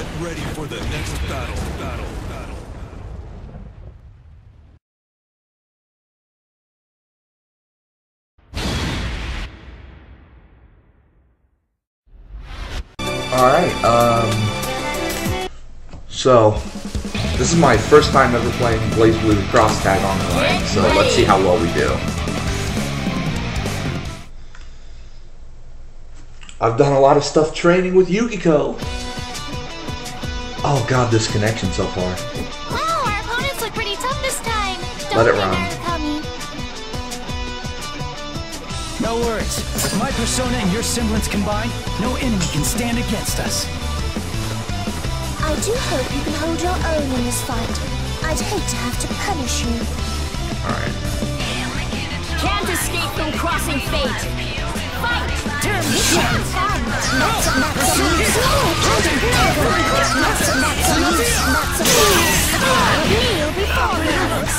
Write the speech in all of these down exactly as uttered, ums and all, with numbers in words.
ready for the next battle. Battle. Battle. Alright, um... So, this is my first time ever playing BlazBlue Cross Tag online, so let's see how well we do. I've done a lot of stuff training with Yukiko. Oh god, this connection so far. Wow, our opponents look pretty tough this time. Don't Let it be run. Narukami. No worries. With my persona and your semblance combined, no enemy can stand against us. I do hope you can hold your own in this fight. I'd hate to have to punish you. Alright. Can't escape from crossing fate. Fight! Turn the shot! Kneel before me.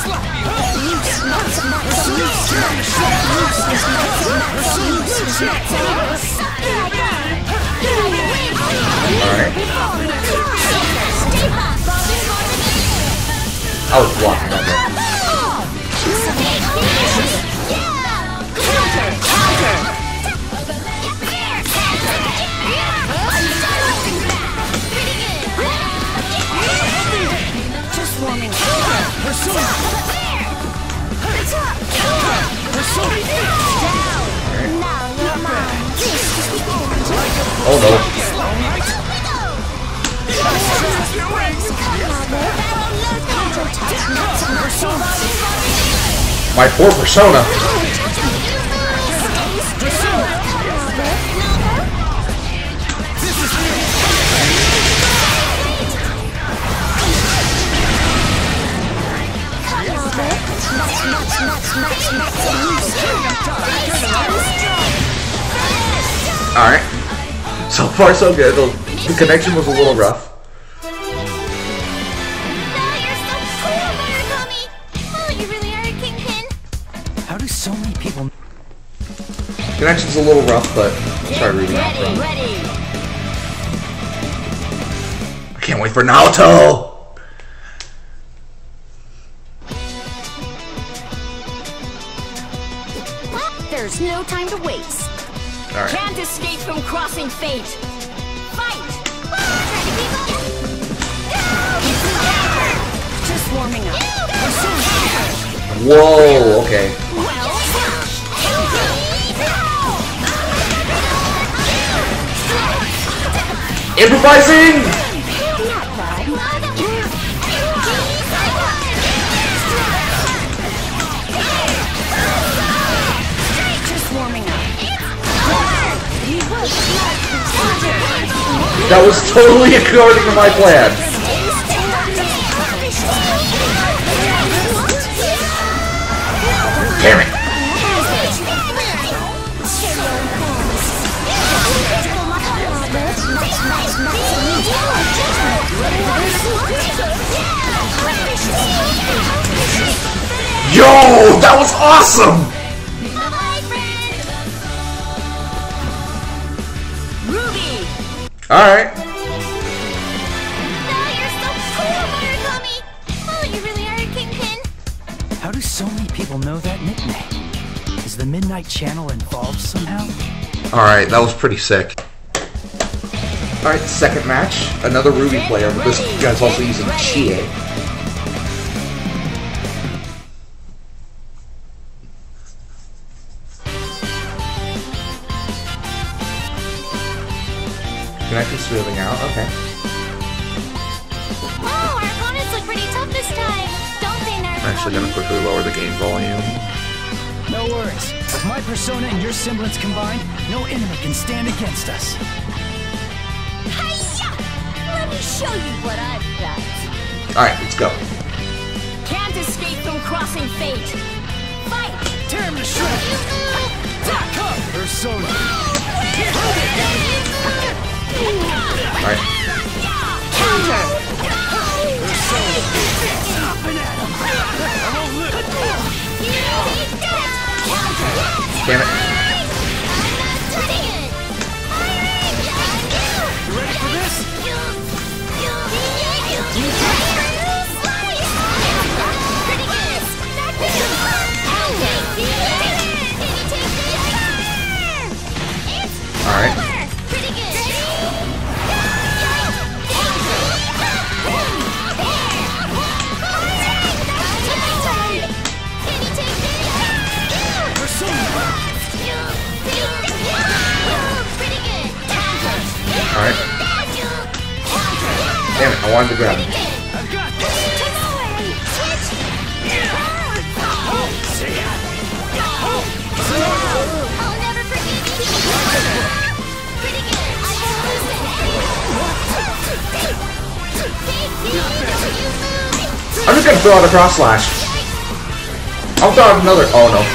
Alright. I was blocking that one. Just warming up. Persona! Persona! Now you're mine. This is the end. Oh no. My poor persona. Alright. So far so good. The, the connection was a little rough. How do so many people... Connection's a little rough, but I'll try reading out from. I can't wait for Naoto! There's no time to waste. Alright. Can't escape from crossing fate. Fight! Just warming up. Whoa, okay. Improvising! Just warming up. That was totally according to my plan. Damn it. Yo, that was awesome! Ruby! Alright. How do so many people know that nickname? Is the Midnight Channel involved somehow? Alright, that was pretty sick. Alright, second match. Another Ruby player, but this guy's also using Chie. Connection's smoothing out, okay. Oh, our opponents look pretty tough this time. Don't they, Narukami? I'm actually gonna quickly lower the game volume. No worries. With my persona and your semblance combined, no enemy can stand against us. Hi-ya! Let me show you what I've got. Alright, let's go. Can't escape from crossing fate. Fight! Tear him to shreds! Attack up! Persona! Alright. Counter! Damn it. You ready for this? Alright. Alright. Damn it, I wanted to grab him. I'm just gonna throw out a cross slash. I'll throw out another. Oh no.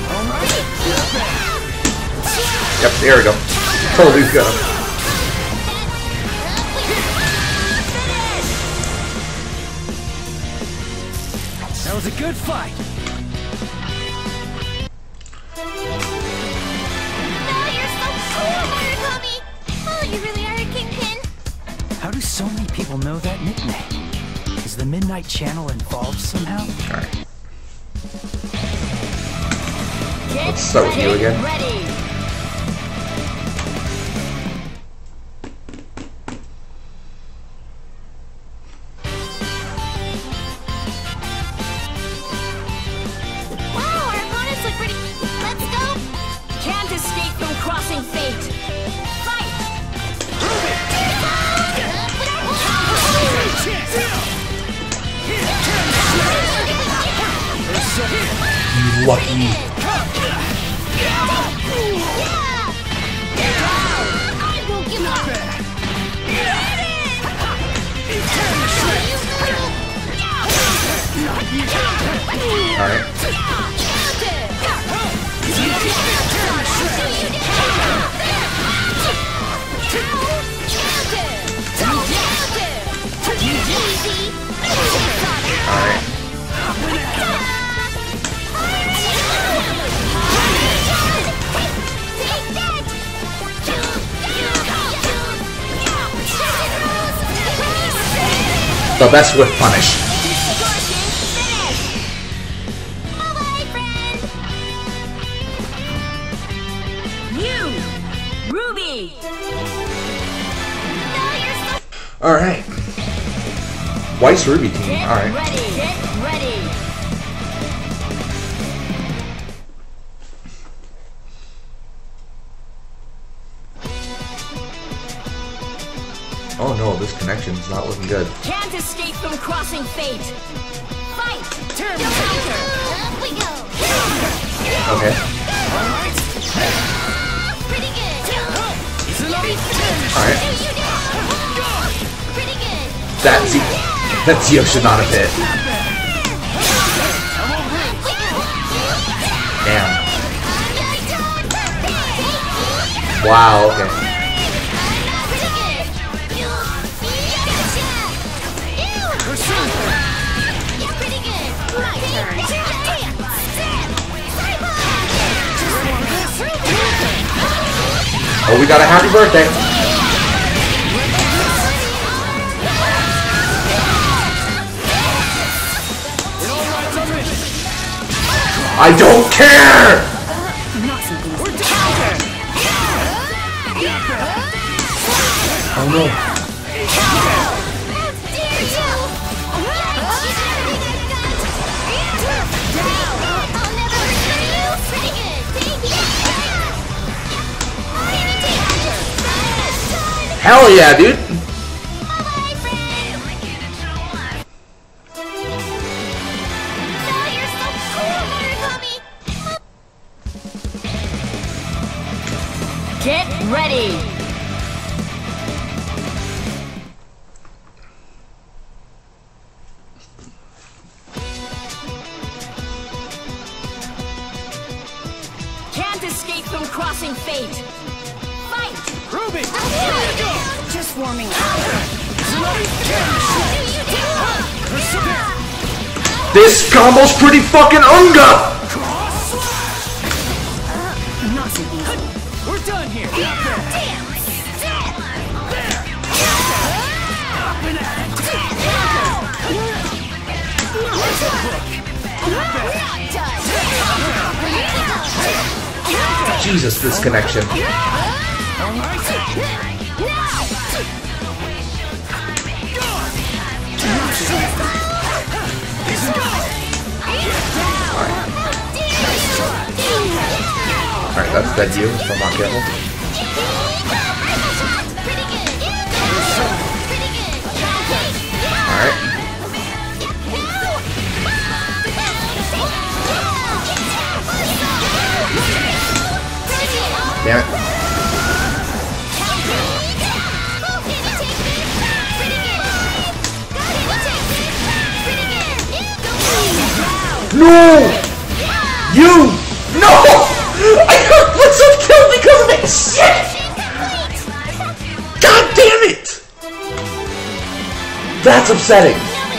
Yep, there we go. Totally got him. That was a good fight. You really are a kingpin. How do so many people know that nickname? Is the Midnight Channel involved somehow? Alright. Let's start with you again. Ready. Wow, our opponents look pretty. Let's go. Can't escape from crossing fate. Fight. You lucky. I won't give up. Alright. Alright. The best with punish. You, Ruby. Alright. Weiss Ruby team. Get Alright. ready. Get ready. Oh no, this connection's not looking good. Can't escape from crossing fate. Fight. Turn counter. Up we go. Okay. Pretty good. Alright. Pretty good. That Z that Zio should not have hit. Damn. Wow, okay. Oh, we got a happy birthday. I don't care! Oh no. Hell yeah, dude! Get ready. Can't escape from crossing fate. Fight. Ruby! Just warming up. This combo's pretty fucking unga! We're done here! Damn! Jesus, this connection. Alright, that's dead you, if I'm not careful. Alright. Damn it. No! You! No! I got myself killed because of that shit! God damn it! That's upsetting.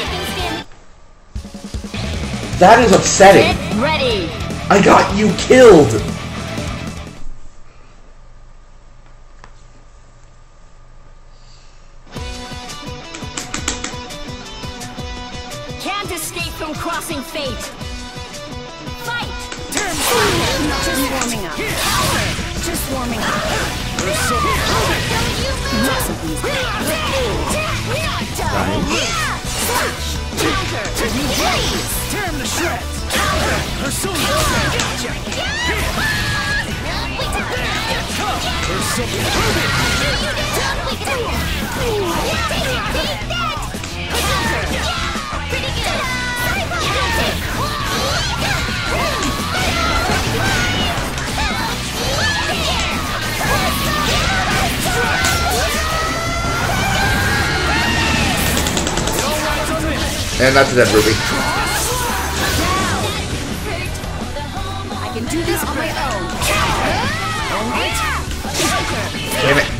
That is upsetting. Get ready. I got you killed. Can't escape from crossing fate. Fight. Turn. Just warming up. Just warming up. Wasn't easy. Tear him to shreds! Persona! Gotcha! Persona! And that's a dead Ruby. I can do this on my own. Damn it.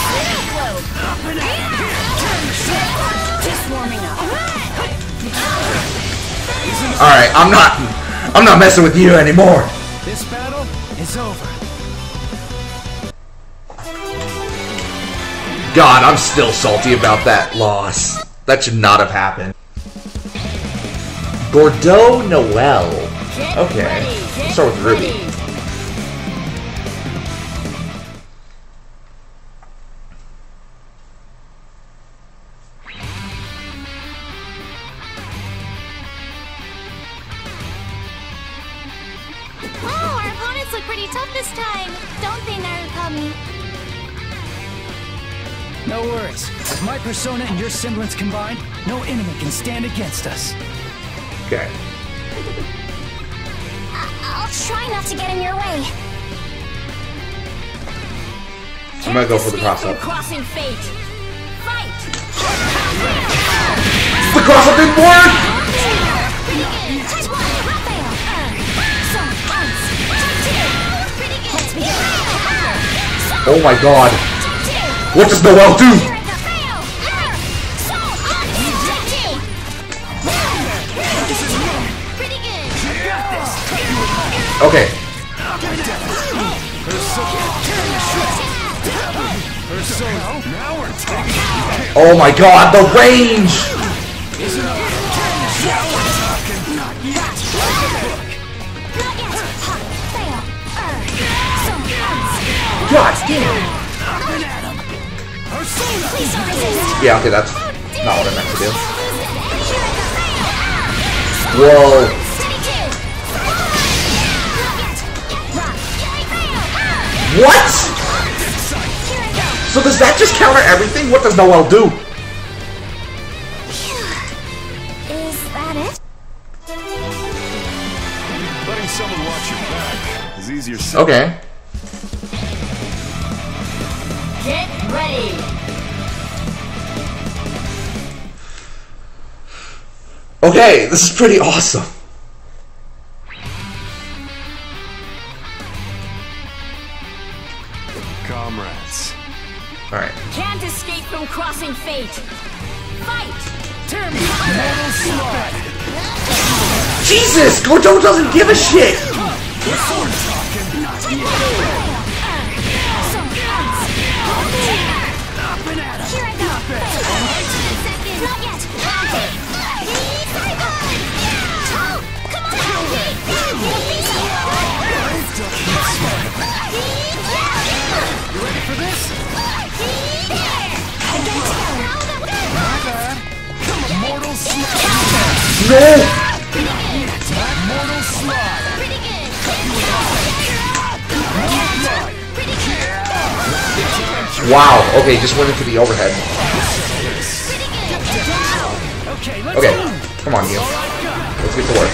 Just warming up. Alright, I'm not I'm not messing with you anymore. This battle is over. God, I'm still salty about that loss. That should not have happened. Bordeaux Noel. Okay. Let's start with Ruby. Oh, our opponents look pretty tough this time, don't they, Narukami? No worries. With my persona and your semblance combined, no enemy can stand against us. Okay. I'll try not to get in your way. I'm gonna go for the cross-up. Crossing fate. Fight. The cross-up didn't work! Oh my god. What does Noel do? Okay. Oh my god, the range! God damn! Yeah, okay, that's not what I meant to do. Whoa! What? So does that just counter everything? What does Noel do? Is that it? Letting someone watch your back is easier said. Okay. Get ready. Okay, this is pretty awesome. Comrades. Alright. Can't escape from crossing fate. Fight. Tear me! Mortal slide! Jesus! Gojo doesn't give a shit! Mortal slide. Wow, okay, just went into the overhead. Okay, let's Okay, move. come on, you. Let's get to work.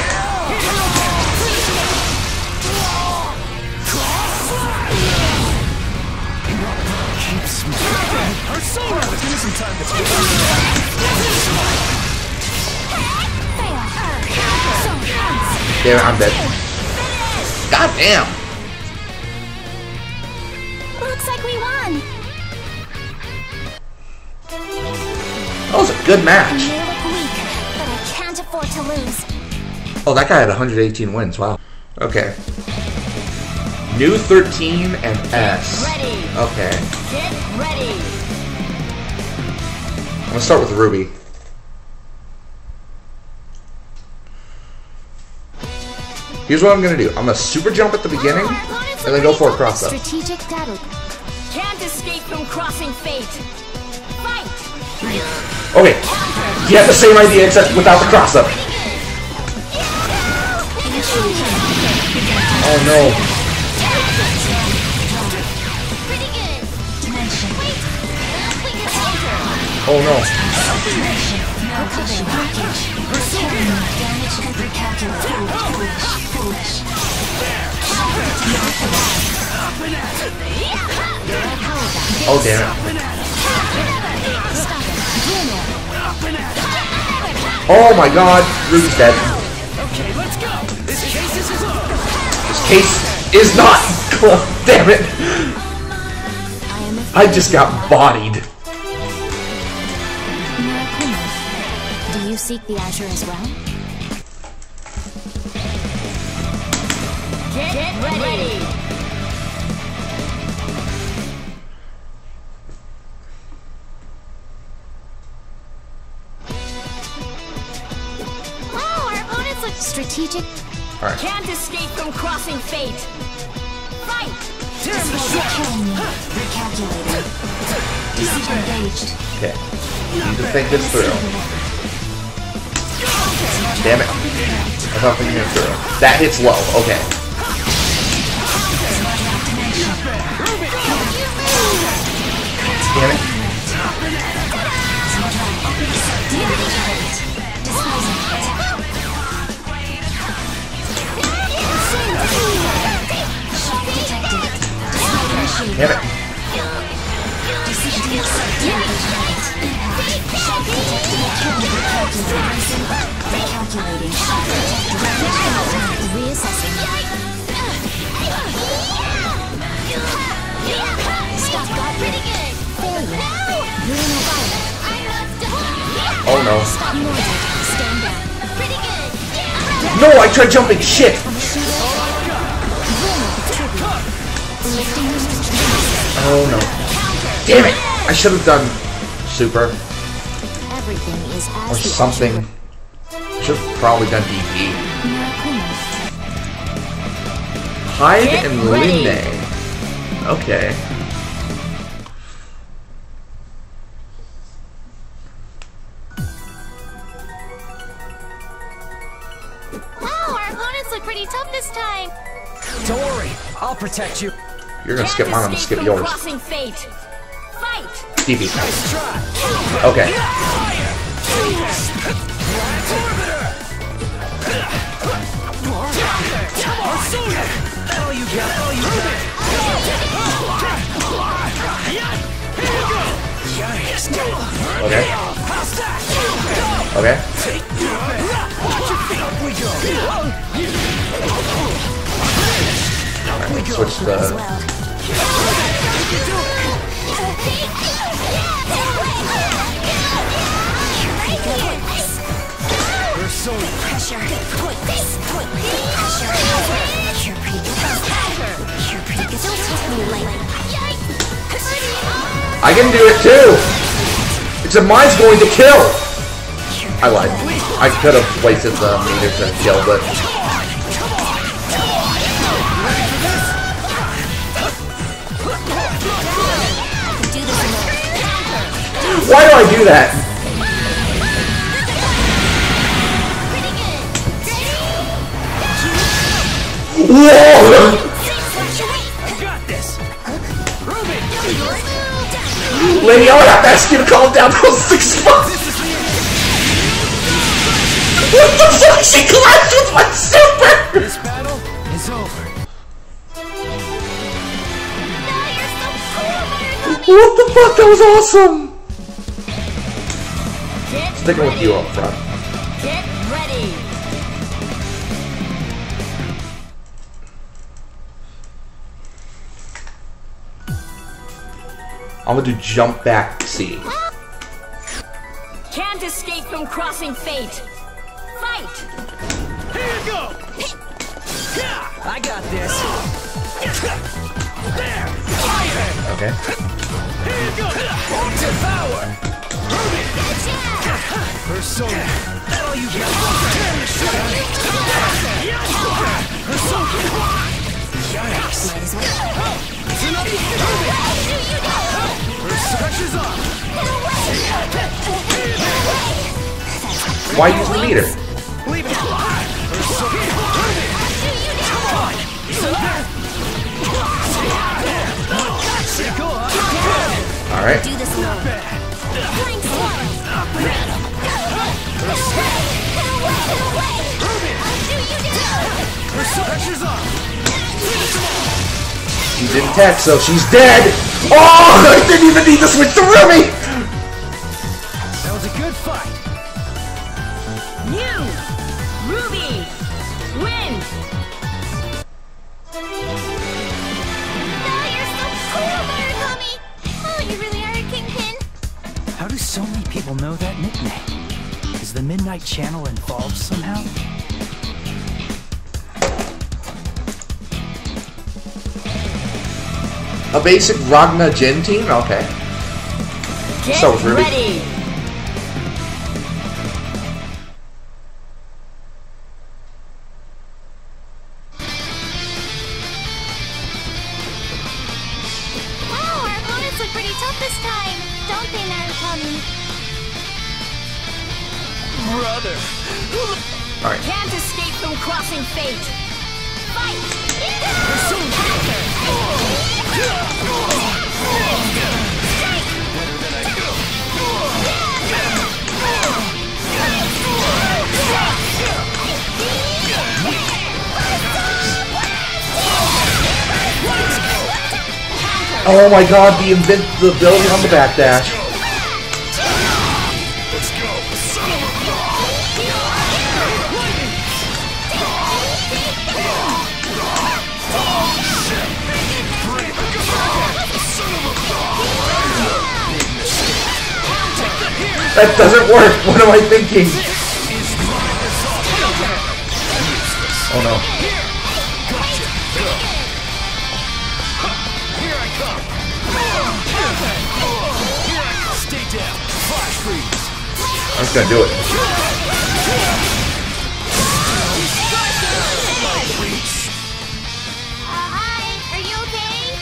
Persona. Give me some time to Damn it, I'm dead. God damn! Looks like we won. That was a good You match. may look weak, but I can't afford to lose. Oh, that guy had one hundred eighteen wins. Wow. Okay. New thirteen and S. Ready. Okay. Get ready. I'm gonna start with Ruby. Here's what I'm gonna do. I'm gonna super jump at the beginning, and then go for a cross up. Strategic battle. Can't escape from crossing fate. Fight. Okay. You have the same idea except without the cross up. Oh no. Pretty good. Dimension. Wait. Oh no. Damage and recalculate. Foolish. Oh damn it. Oh my god. Ruby's dead. Okay, let's go. This case is over. This case is not. Damn it. I just got bodied. Do you seek the Azure as well? Get, Get ready. ready. Oh, our opponents look strategic. Alright. Can't escape from crossing fate. Fight. Killing me. Recalculating. Disengaged. Okay. Need to think this through. Damn it. I thought thinking it through. That hits low. Okay. Damn it. Damn it. Reassessing. Stuff got pretty good. Failure. You're in a fire. Oh no. Stand down. Pretty good. No, I tried jumping. Shit. Oh no. Damn it. I should have done super Everything is as or the something. Should have probably done D P. Hyde Get and ready. Linne. Okay. Wow, our opponents look pretty tough this time. Don't worry, I'll protect you. You're gonna skip mine, I'm gonna skip from yours. Crossing fate. Fight. D P. Nice try. Okay. Persona. All you got, all you got. Okay. Okay. Alright, let's switch the. Persona. Pressure. Put this. Put this. Pressure. You're pretty good. You're pretty good. Don't take me lightly. I can do it too! Except mine's going to kill! I lied. I could have wasted the meter to kill, but. Why do I do that? Whoa! I got this. Ruby. Lady, I would have to ask you to calm down. Those six spots. What the fuck? She collapsed with my super! This battle is over. What the fuck? That was awesome! Get Sticking with you up front. Get ready. I'm gonna do jump back C. Can't escape from crossing fate. Fight. Here you go. I got this. There. Fire. Okay. Here you go. Ultimate power. Ruby. Persona. That'll you get. Persona. Yikes. Pressure's on. Why use the meter? Leave it behind. Come on. Alright. Do this alone. Flying swarm. Pressure's on. She didn't text, so she's dead! Oh! I didn't even need to switch to Ruby! That was a good fight. You, Ruby, win. Oh, you're so cool, Murakami. Oh, you really are a kingpin. How do so many people know that nickname? Is the Midnight Channel involved somehow? A basic Ragna Jin team? Okay. Get So, Ruby. ready. Wow, our opponents look pretty tough this time, don't they, Narukami? Brother. Alright. Can't escape from crossing fate. Fight. Oh my god, the invincibility on the backdash. Let's go, son of a That doesn't work! What am I thinking? Oh no. Here I come. Stay down. Flash freeze. I'm just gonna do it. Uh, hi, are you okay?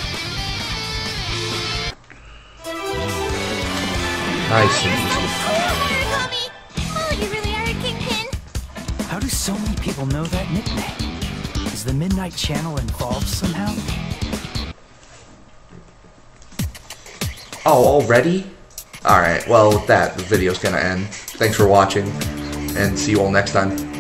Nice and easy. Cool, Murakami. Oh, you really are a kingpin. How do so many people know that nickname? Is the Midnight Channel involved somehow? Oh, already? Alright, well with that, the video's gonna end. Thanks for watching, and see you all next time.